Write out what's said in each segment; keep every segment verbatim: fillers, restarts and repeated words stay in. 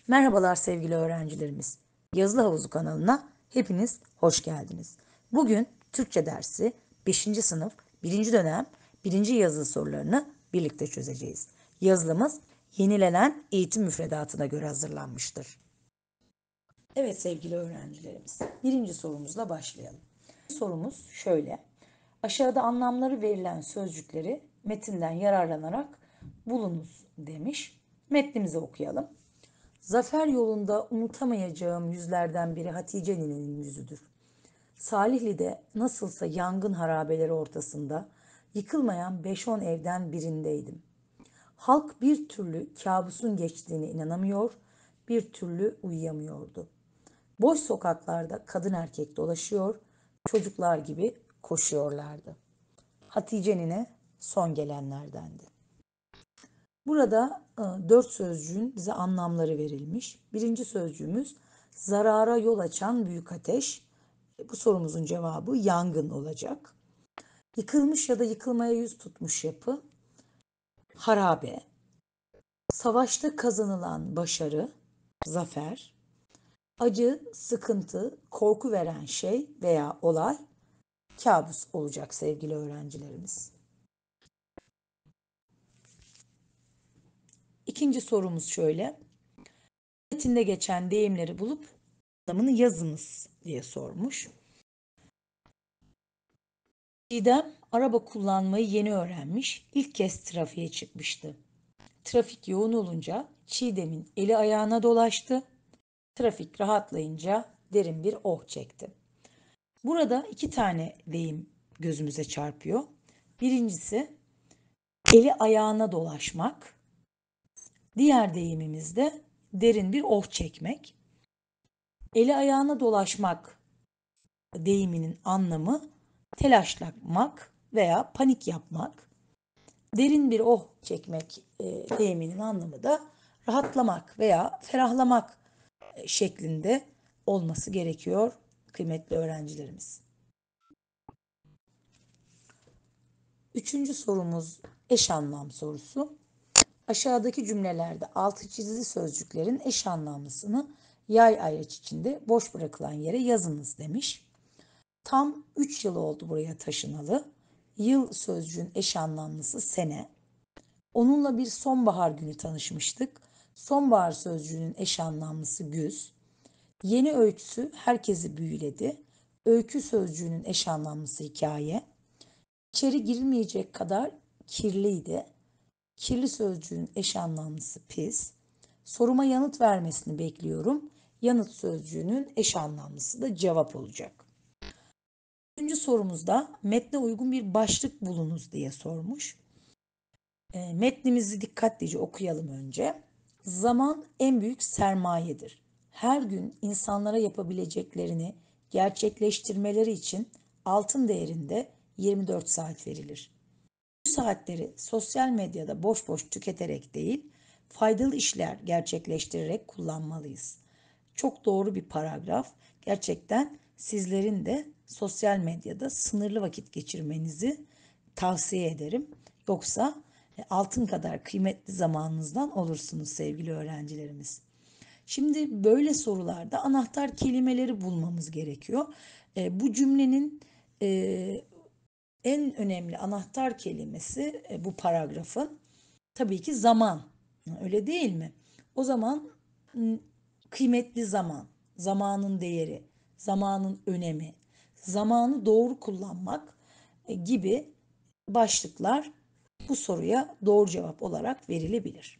Merhabalar sevgili öğrencilerimiz. Yazılı Havuzu kanalına hepiniz hoş geldiniz. Bugün Türkçe dersi beşinci sınıf birinci dönem birinci yazılı sorularını birlikte çözeceğiz. Yazılımız yenilenen eğitim müfredatına göre hazırlanmıştır. Evet sevgili öğrencilerimiz, birinci sorumuzla başlayalım. Sorumuz şöyle. Aşağıda anlamları verilen sözcükleri metinden yararlanarak bulunuz demiş. Metnimizi okuyalım. Zafer yolunda unutamayacağım yüzlerden biri Hatice ninenin yüzüdür. Salihli'de nasılsa yangın harabeleri ortasında yıkılmayan beş on evden birindeydim. Halk bir türlü kabusun geçtiğine inanamıyor, bir türlü uyuyamıyordu. Boş sokaklarda kadın erkek dolaşıyor, çocuklar gibi koşuyorlardı. Hatice nine son gelenlerdendi. Burada e, dört sözcüğün bize anlamları verilmiş. Birinci sözcüğümüz zarara yol açan büyük ateş. E, bu sorumuzun cevabı yangın olacak. Yıkılmış ya da yıkılmaya yüz tutmuş yapı, harabe. Savaşta kazanılan başarı, zafer. Acı, sıkıntı, korku veren şey veya olay, kabus olacak sevgili öğrencilerimiz. İkinci sorumuz şöyle. Metinde geçen deyimleri bulup anlamını yazınız diye sormuş. Çiğdem araba kullanmayı yeni öğrenmiş. İlk kez trafiğe çıkmıştı. Trafik yoğun olunca Çiğdem'in eli ayağına dolaştı. Trafik rahatlayınca derin bir oh çekti. Burada iki tane deyim gözümüze çarpıyor. Birincisi eli ayağına dolaşmak. Diğer deyimimiz de derin bir oh çekmek. Eli ayağına dolaşmak deyiminin anlamı telaşlanmak veya panik yapmak. Derin bir oh çekmek e, deyiminin anlamı da rahatlamak veya ferahlamak e, şeklinde olması gerekiyor kıymetli öğrencilerimiz. Üçüncü sorumuz eş anlam sorusu. Aşağıdaki cümlelerde altı çizili sözcüklerin eş anlamlısını yay ayaç içinde boş bırakılan yere yazınız demiş. Tam üç yıl oldu buraya taşınalı. Yıl sözcüğün eş anlamlısı sene. Onunla bir sonbahar günü tanışmıştık. Sonbahar sözcüğünün eş anlamlısı güz. Yeni öyküsü herkesi büyüledi. Öykü sözcüğünün eş anlamlısı hikaye. İçeri girilmeyecek kadar kirliydi. Kirli sözcüğün eş anlamlısı pis. Soruma yanıt vermesini bekliyorum. Yanıt sözcüğünün eş anlamlısı da cevap olacak. Üçüncü sorumuzda metne uygun bir başlık bulunuz diye sormuş. E, metnimizi dikkatlice okuyalım önce. Zaman en büyük sermayedir. Her gün insanlara yapabileceklerini gerçekleştirmeleri için altın değerinde yirmi dört saat verilir. Bu saatleri sosyal medyada boş boş tüketerek değil, faydalı işler gerçekleştirerek kullanmalıyız. Çok doğru bir paragraf. Gerçekten sizlerin de sosyal medyada sınırlı vakit geçirmenizi tavsiye ederim. Yoksa altın kadar kıymetli zamanınızdan olursunuz sevgili öğrencilerimiz. Şimdi böyle sorularda anahtar kelimeleri bulmamız gerekiyor. E, bu cümlenin e, en önemli anahtar kelimesi e, bu paragrafın tabii ki zaman. Öyle değil mi? O zaman kıymetli zaman, zamanın değeri, zamanın önemi, zamanı doğru kullanmak e, gibi başlıklar bu soruya doğru cevap olarak verilebilir.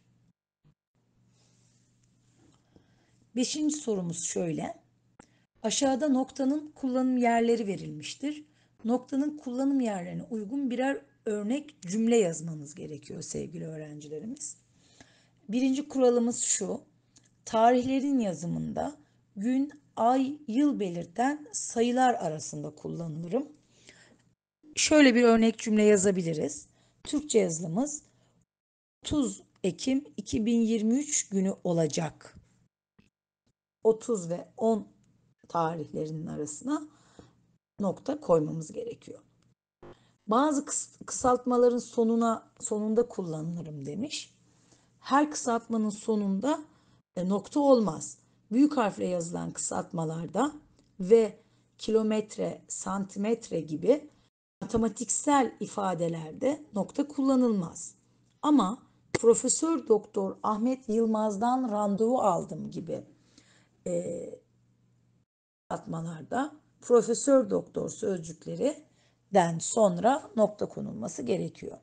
Beşinci sorumuz şöyle. Aşağıda noktanın kullanım yerleri verilmiştir. Noktanın kullanım yerlerine uygun birer örnek cümle yazmanız gerekiyor sevgili öğrencilerimiz. Birinci kuralımız şu. Tarihlerin yazımında gün, ay, yıl belirten sayılar arasında kullanılırım. Şöyle bir örnek cümle yazabiliriz. Türkçe yazılımız otuz Ekim iki bin yirmi üç günü olacak. otuz ve on tarihlerinin arasına nokta koymamız gerekiyor. Bazı kısaltmaların sonuna sonunda kullanılırım demiş. Her kısaltmanın sonunda E, nokta olmaz. Büyük harfle yazılan kısaltmalarda ve kilometre, santimetre gibi matematiksel ifadelerde nokta kullanılmaz. Ama Profesör Doktor Ahmet Yılmaz'dan randevu aldım gibi e, atmalarda Profesör Doktor sözcüklerinden sonra nokta konulması gerekiyor.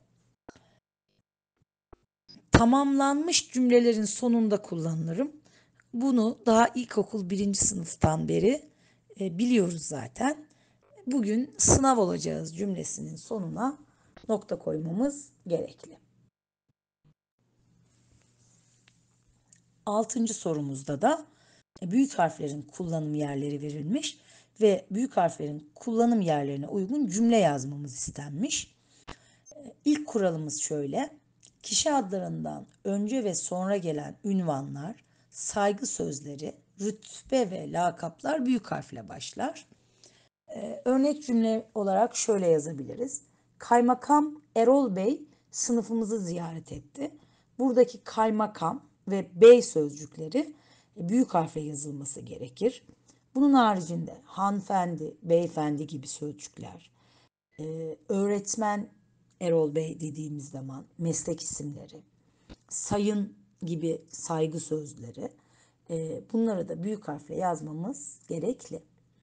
Tamamlanmış cümlelerin sonunda kullanılırım. Bunu daha ilkokul birinci sınıftan beri e, biliyoruz zaten. Bugün sınav olacağız cümlesinin sonuna nokta koymamız gerekli. Altıncı sorumuzda da büyük harflerin kullanım yerleri verilmiş ve büyük harflerin kullanım yerlerine uygun cümle yazmamız istenmiş. İlk kuralımız şöyle: kişi adlarından önce ve sonra gelen ünvanlar, saygı sözleri, rütbe ve lakaplar büyük harfle başlar. Ee, örnek cümle olarak şöyle yazabiliriz: Kaymakam Erol Bey sınıfımızı ziyaret etti. Buradaki kaymakam ve bey sözcükleri büyük harfle yazılması gerekir. Bunun haricinde hanımefendi, beyefendi gibi sözcükler, e, öğretmen Erol Bey dediğimiz zaman meslek isimleri, sayın gibi saygı sözleri, e, bunları da büyük harfle yazmamız gerekli.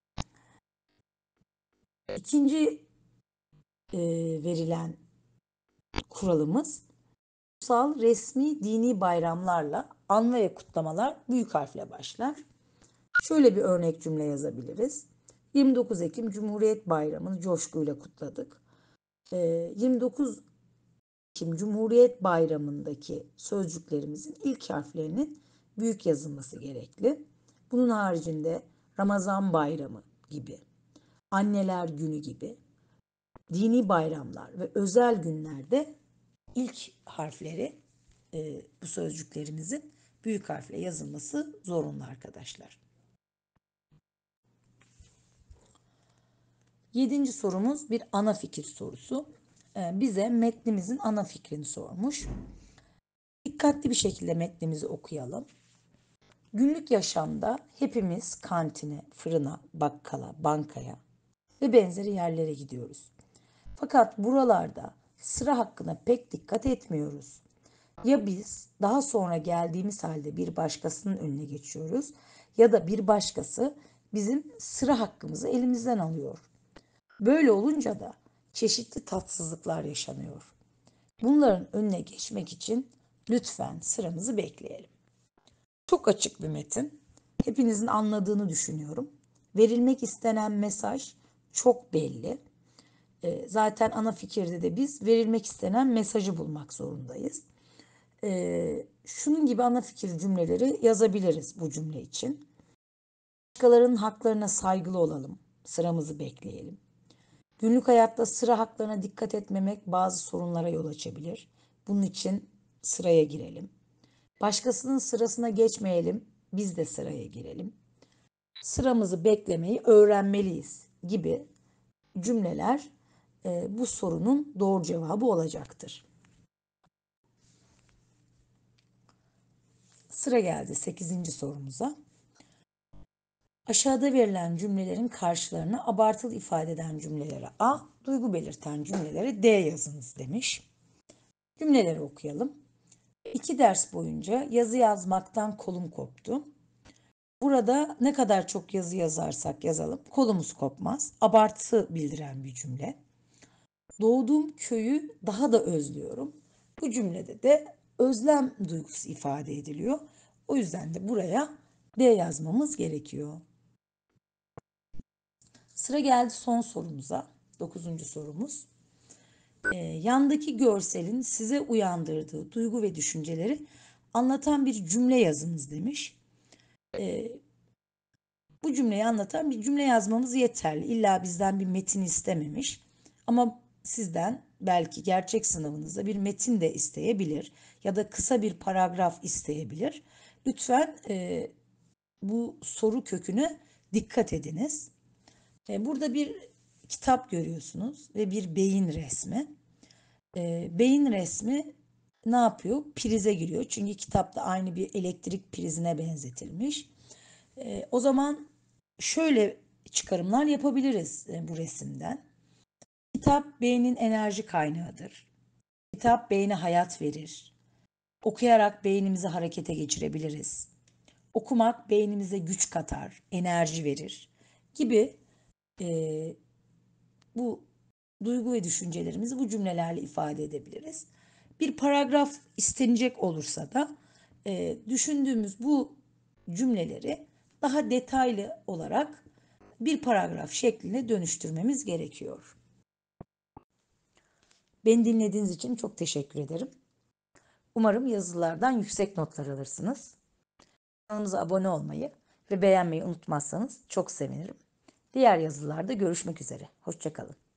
İkinci e, verilen kuralımız ulusal, resmi, dini bayramlarla anma ve kutlamalar büyük harfle başlar. Şöyle bir örnek cümle yazabiliriz: yirmi dokuz Ekim Cumhuriyet Bayramı'nı coşkuyla kutladık. E, yirmi dokuz Ekim Cumhuriyet Bayramı'ndaki sözcüklerimizin ilk harflerinin büyük yazılması gerekli. Bunun haricinde Ramazan Bayramı gibi, Anneler Günü gibi dini bayramlar ve özel günlerde ilk harfleri e, bu sözcüklerimizin büyük harfle yazılması zorunlu arkadaşlar. Yedinci sorumuz bir ana fikir sorusu. E, bize metnimizin ana fikrini sormuş. Dikkatli bir şekilde metnimizi okuyalım. Günlük yaşamda hepimiz kantine, fırına, bakkala, bankaya ve benzeri yerlere gidiyoruz. Fakat buralarda sıra hakkına pek dikkat etmiyoruz. Ya biz daha sonra geldiğimiz halde bir başkasının önüne geçiyoruz ya da bir başkası bizim sıra hakkımızı elimizden alıyor. Böyle olunca da çeşitli tatsızlıklar yaşanıyor. Bunların önüne geçmek için lütfen sıramızı bekleyelim. Çok açık bir metin. Hepinizin anladığını düşünüyorum. Verilmek istenen mesaj çok belli. E, zaten ana fikirde de biz verilmek istenen mesajı bulmak zorundayız. E, şunun gibi ana fikir cümleleri yazabiliriz bu cümle için. Başkalarının haklarına saygılı olalım, sıramızı bekleyelim. Günlük hayatta sıra haklarına dikkat etmemek bazı sorunlara yol açabilir. Bunun için sıraya girelim. Başkasının sırasına geçmeyelim, biz de sıraya girelim. Sıramızı beklemeyi öğrenmeliyiz gibi cümleler e, bu sorunun doğru cevabı olacaktır. Sıra geldi sekizinci sorumuza. Aşağıda verilen cümlelerin karşılarına abartılı ifade eden cümlelere A, duygu belirten cümlelere D yazınız demiş. Cümleleri okuyalım. İki ders boyunca yazı yazmaktan kolum koptu. Burada ne kadar çok yazı yazarsak yazalım kolumuz kopmaz. Abartı bildiren bir cümle. Doğduğum köyü daha da özlüyorum. Bu cümlede de özlem duygusu ifade ediliyor. O yüzden de buraya D yazmamız gerekiyor. Sıra geldi son sorumuza. Dokuzuncu sorumuz. Ee, yandaki görselin size uyandırdığı duygu ve düşünceleri anlatan bir cümle yazınız demiş. Ee, bu cümleyi anlatan bir cümle yazmamız yeterli. İlla bizden bir metin istememiş. Ama sizden belki gerçek sınavınızda bir metin de isteyebilir. Ya da kısa bir paragraf isteyebilir. Lütfen e, bu soru köküne dikkat ediniz. E, burada bir kitap görüyorsunuz ve bir beyin resmi. E, beyin resmi ne yapıyor? Prize giriyor. Çünkü kitapta aynı bir elektrik prizine benzetilmiş. E, o zaman şöyle çıkarımlar yapabiliriz e, bu resimden. Kitap beynin enerji kaynağıdır. Kitap beyne hayat verir. Okuyarak beynimizi harekete geçirebiliriz. Okumak beynimize güç katar, enerji verir gibi e, bu duygu ve düşüncelerimizi bu cümlelerle ifade edebiliriz. Bir paragraf istenecek olursa da e, düşündüğümüz bu cümleleri daha detaylı olarak bir paragraf şekline dönüştürmemiz gerekiyor. Beni dinlediğiniz için çok teşekkür ederim. Umarım yazılardan yüksek notlar alırsınız. Kanalımıza abone olmayı ve beğenmeyi unutmazsanız çok sevinirim. Diğer yazılarda görüşmek üzere. Hoşça kalın.